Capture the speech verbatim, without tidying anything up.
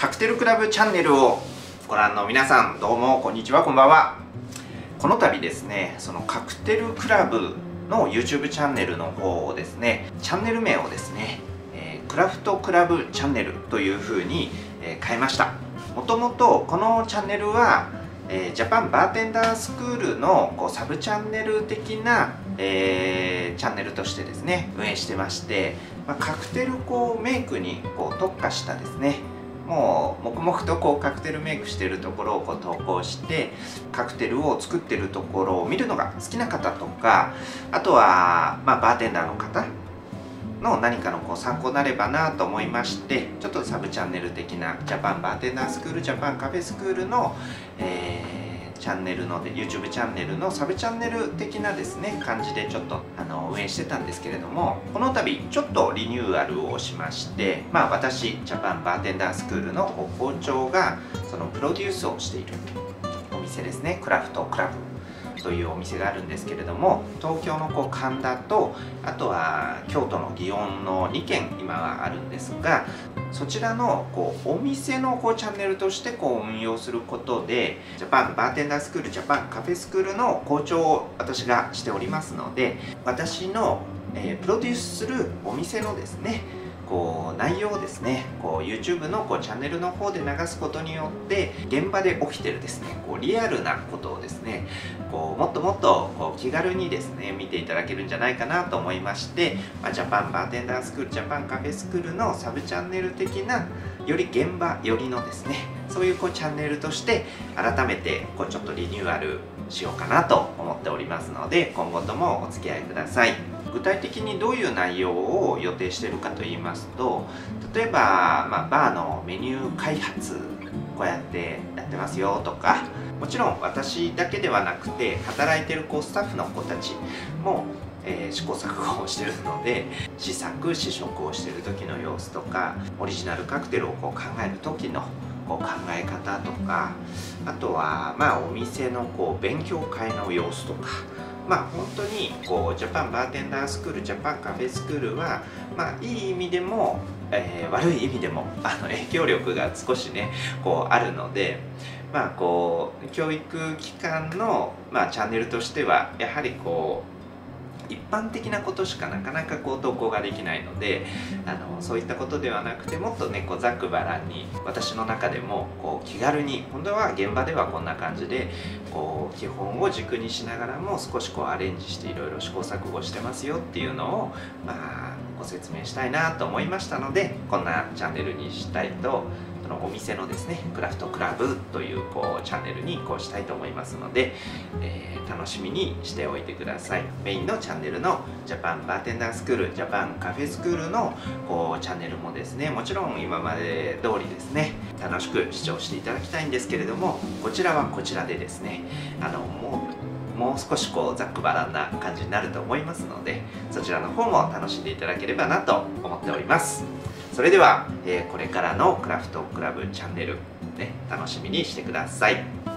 カクテルクラブチャンネルをご覧の皆さん、どうもこんにちは、こんばんは。この度ですね、そのカクテルクラブの YouTube チャンネルの方をですね、チャンネル名をですね、えー、クラフトクラブチャンネルという風に、えー、変えました。もともとこのチャンネルは、えー、ジャパンバーテンダースクールのこうサブチャンネル的な、えー、チャンネルとしてですね運営してまして、まあ、カクテルこうメイクにこう特化したですね、もう黙々とこうカクテルメイクしてるところをこう投稿して、カクテルを作ってるところを見るのが好きな方とか、あとは、まあ、バーテンダーの方の何かのこう参考になればなと思いまして、ちょっとサブチャンネル的なジャパンバーテンダースクール、ジャパンカフェスクールの、えー、チャンネルので YouTube チャンネルのサブチャンネル的なですね感じでちょっとあの運営してたんですけれども、この度ちょっとリニューアルをしまして、まあ私ジャパンバーテンダースクールの校長がそのプロデュースをしているお店ですね、クラフトクラブというお店があるんですけれども、東京のこう神田と、あとは京都の祇園のにけん今はあるんですが、そちらのこうお店のこうチャンネルとしてこう運用することで、ジャパンバーテンダースクール、ジャパンカフェスクールの校長を私がしておりますので、私の、えー、プロデュースするお店のですねこう内容をですねこう YouTube のこうチャンネルの方で流すことによって、現場で起きてるですねこうリアルなことをですねこうもっともっとこう気軽にですね見ていただけるんじゃないかなと思いまして、まあ、ジャパンバーテンダースクール、ジャパンカフェスクールのサブチャンネル的なより現場寄りのですねそういうこうチャンネルとして改めてこうちょっとリニューアルしようかなと思っておりますので、今後ともお付き合いください。具体的にどういう内容を予定しているかと言いますと、例えば、まあ、バーのメニュー開発こうやってやってますよとか、もちろん私だけではなくて働いてるこうスタッフの子たちも、えー、試行錯誤をしてるので、試作試食をしてる時の様子とか、オリジナルカクテルをこう考える時のこう考え方とか、あとはまあお店のこう勉強会の様子とか、まあ本当にこうジャパンバーテンダースクール、ジャパンカフェスクールは、まあいい意味でも、えー、悪い意味でもあの影響力が少しねこうあるので、まあこう教育機関の、まあ、チャンネルとしてはやはりこう一般的なことしかなかなかこう投稿ができないので、あのそういったことではなくて、もっとねこうざっくばらんに、私の中でもこう気軽に、本当は現場ではこんな感じでこう基本を軸にしながらも少しこうアレンジしていろいろ試行錯誤してますよっていうのを、まあ、ご説明したいなと思いましたので、こんなチャンネルにしたいと、そのお店のですねクラフトクラブというこうチャンネルにこうしたいと思いますので、えー、楽しみにしておいてください。メインのチャンネルのジャパンバーテンダースクール、ジャパンカフェスクールのこうチャンネルもですね、もちろん今まで通りですね楽しく視聴していただきたいんですけれども、こちらはこちらでですねあのもうもう少しこうざっくばらんな感じになると思いますので、そちらの方も楽しんでいただければなと思っております。それでは、えー、これからのクラフトクラブチャンネル、ね、楽しみにしてください。